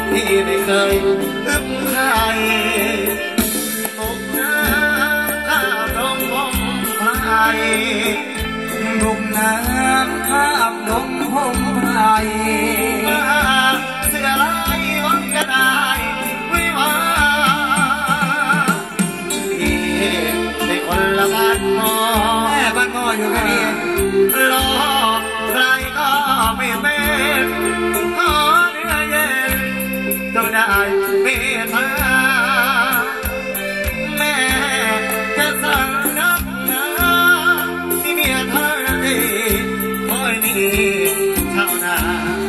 ที่ไม่เคยอึบใครตกน้ำข้ามดงพงไพรตกน้ำข้ามดงพงไพรเสือลายวังจะได้วิวาในคนละบ้านหมอแม่บ้านหมออยู่กันนี่รอใครก็ไม่เป็นขอเนื้อเย็นต้องได้เมตตาแม่จะสั่งนักหนาที่เมียเธอดีคอยมีเท่านั้น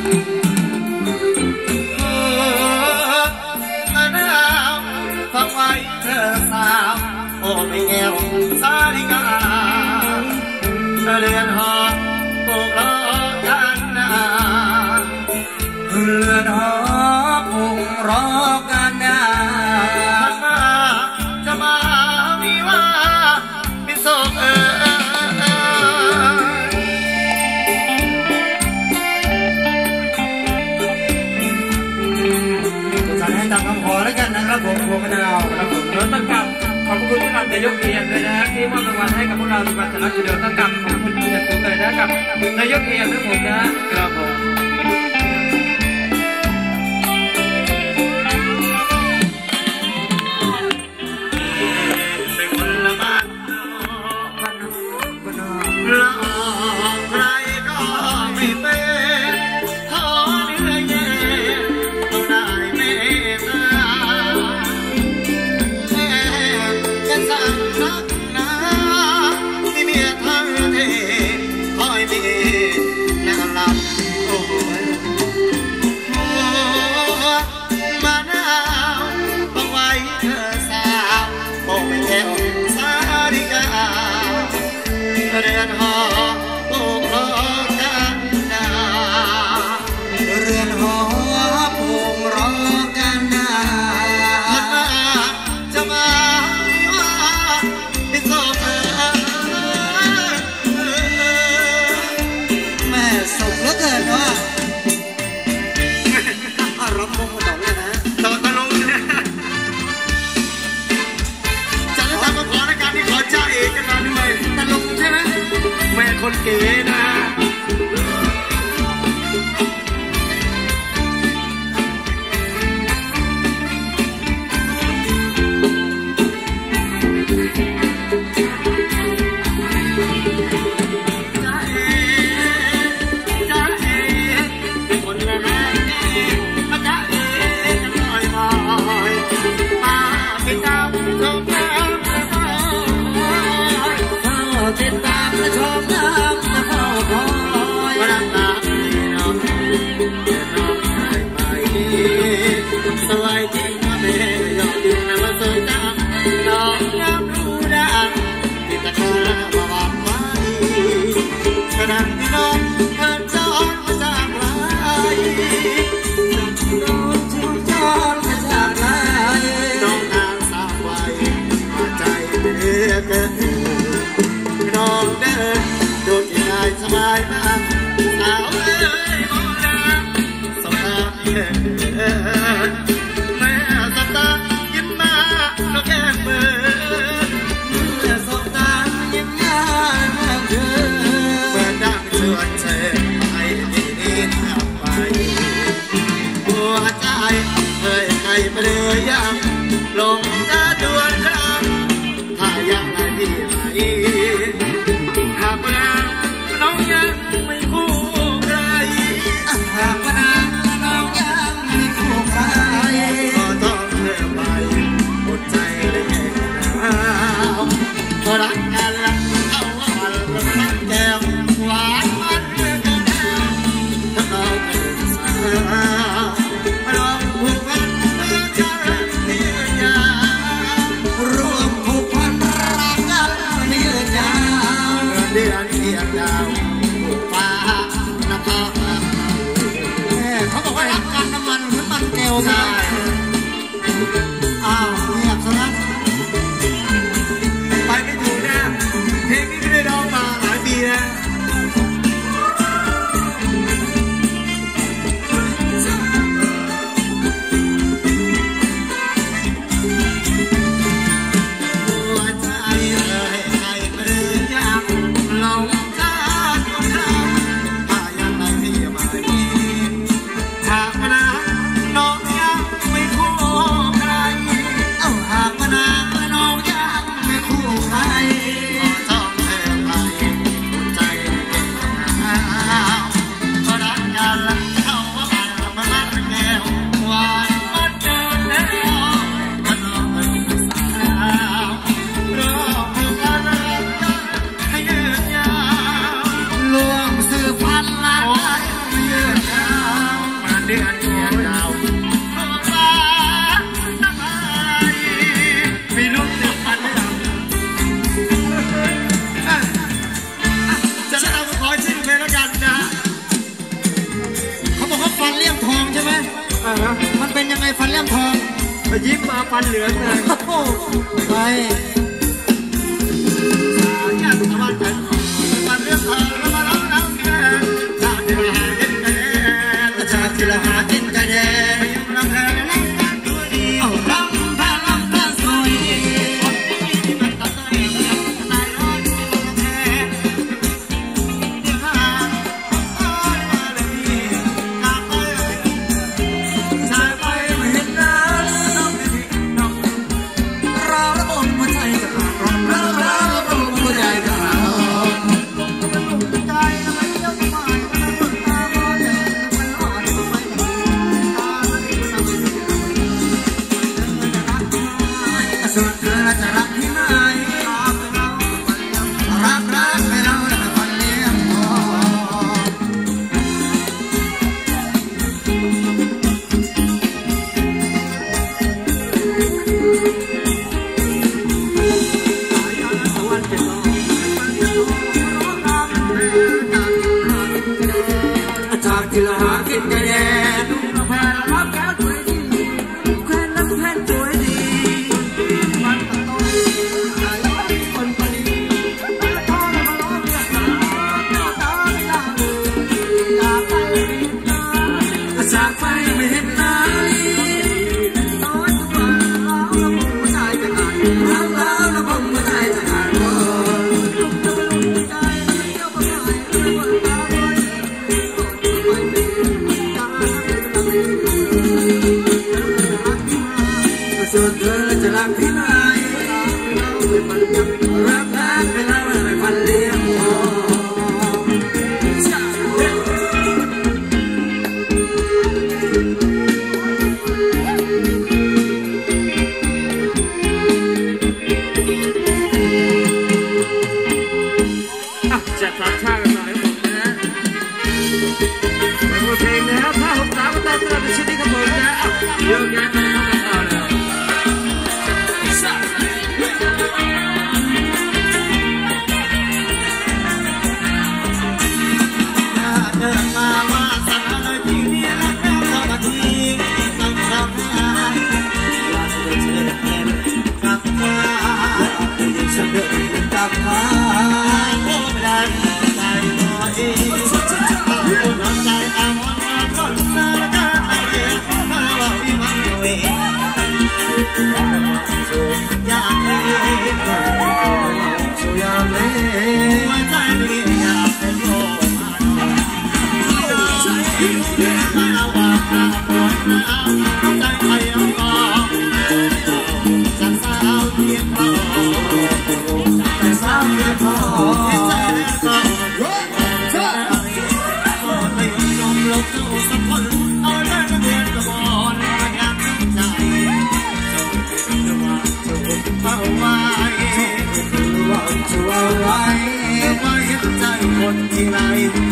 ฟังไว้เธอสาวโอ้ไม่แก้วสาลิกาเรือนหอปลูกรอกันนาเรือนหอปลูกรอกันนาจะมามีว่ามีโศกจะให้ตามคำขอแล้วกันนะครับผมพวงมะนาวครับผมรถตั้งกำขอบคุณที่นำนายกเอียนเลยนะที่มอบรางวัลให้กับพวกเราในวันสารคดีตั้งกำขอบคุณที่จะถึงเลยนะกับนายกเอียนทั้งหมดนะครับผมเป็นคนละบ้านละออกใครก็ไม่เป็นขอเนื้อเย็นต้องได้เมตตาแม่จะสั่งรักนะที่เมียเธอเทคอยมีน่ารักโอ้ยมะนาวต้องไว้เธอสาวโอ้ไม่แก้วสาลิกาเรือนหอปลูกรอกันนาเรือนหอปลูกรอกันนาจะมาว่าที่สอบแม่สุขเหลือเกินว่ารับมุกมาต่อเลยนะต่อตลงจะได้ทำมาขอในการที่ขอเจ้าเอกกันมาด้วยตลงใช่ไหมแม่คนเก๋นะติดตามและชมน้ำจะเฝ้าคอยรักตาไม่น้องจะน้องหายไปสบายจริงนะแม่ยอมดินนะมาสวยจังน้องน้ำรู้ดังที่ตะคามาหวานไว้ขณะที่น้องเดินจอนมาจากไหนน้องจึงจอนมาจากไหนน้องนางสาวไว้หัวใจเดือดเกินน้องเดินโดดที่ได้สบายมากสาวเอ้ยมองน้ำสบายแม่สบตายิ้มมาน้องแก้มเบอแม่สบตายิ้มมาน้องเธอเมื่อดังชวนเธอให้ดีนี้ทำไปหัวใจเคยใครไปเลยยังลงจะดวนรักถ้ายังไงที่ไหนหากว่าน้องยังไม่คู่ใครหากว่าน้องยังไม่คู่ใครก็ต้องเธอไปหมดใจได้แค่ก็รักกันละเอาวันละสักแก้วหวานมันเรื่องกันถ้าเราจะดูสาวลองผูกพันเมื่อกันที่ยารวมผูกพันรักกันที่ยาเดือนเทียนดาวผูกฟ้าน้ำตาเขาบอกว่ารักกันน้ำมันแก้วได้อ้าวเงียบซะแล้วไปไม่ถูกนะเพลงนี้ก็ได้ร้องมาหลายปีนะมันเป็นยังไงฟันเลี่ยมทองยิ้มมาฟันเหลืองเลยไปแก้ตะวันกันฟันเลี่ยมทองแล้วมาร้องน้ำแกงชาติละหากินกันแดงชาติละหากินกันแดงลำแพงลำกันตัวดีลำแพงลำกันสวยที่มันตัดใจตายร้อนลำแพงที่หาอ้อนมาเลยกลับไปชายไปไม่เห็นหน้าน้องน้องเราระบมหัวใจกันเราระบมหัวใจกันส่วนเธอจะรักที่ไหนรักให้เราและฟันเลี้ยงทองจากที่ละหากินกันแดดแผ่รับแก้วสวยดีแควนน้ำแผ่นสวยดีจากไปไม่เห็นหน้าน้อยกว่าเราระบมหัวใจจะขาดเราระบมหัวใจจะขาดส่วนเธอจะรักที่ไหนรักให้เราไม่ฟันเลี้ยงจัดสามชาติกันหน่อยผมนะเป็นบทเพลงนะครับถ้าผมตามมาตามตลอดในชุดนี้ครับผมนะเยอะแยะไปหมดเอาเลยเดินมาว่าสักอะไรที่นี่รักเรามาทีต้องทำให้อยากจะเจอเห็นกลับมาฉันเดินกลับมาโอ้ได้ใจตัวเองน้ำใจเอาหมดมาก่อนสารการอะไรมาว่าวิมันเวอยากเล่นช่วยอยากเล่นหัวใจไม่อยากเป็นโลมาว่าปวดร้าวใจไม่เอาต่อจากสาวเพียงพอจากสาวเพียงพอใจก็ใจไม่ยอมลบเจ้าสักคนเอาได้ก็เพียงกระบอกมันยังใจจะว่าจะเอาไว้จะเอาไว้ว่าเห็นใจคนที่ไร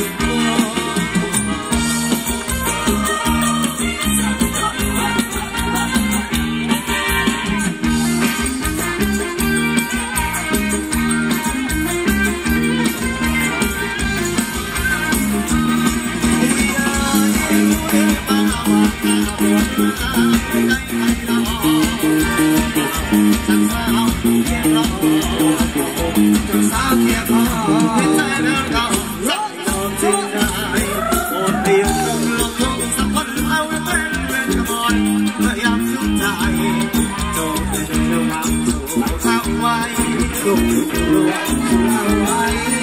สาวเพียงพอให้ใจเดินเข้าสักยอมจริงได้โอนเดียวลงลงลงสักคนเอาไว้เป็นเรื่องกระมอนพยายามยุ่งใจโจมตีเรื่องราวสู่เข้าไว้ลูกเอาไว้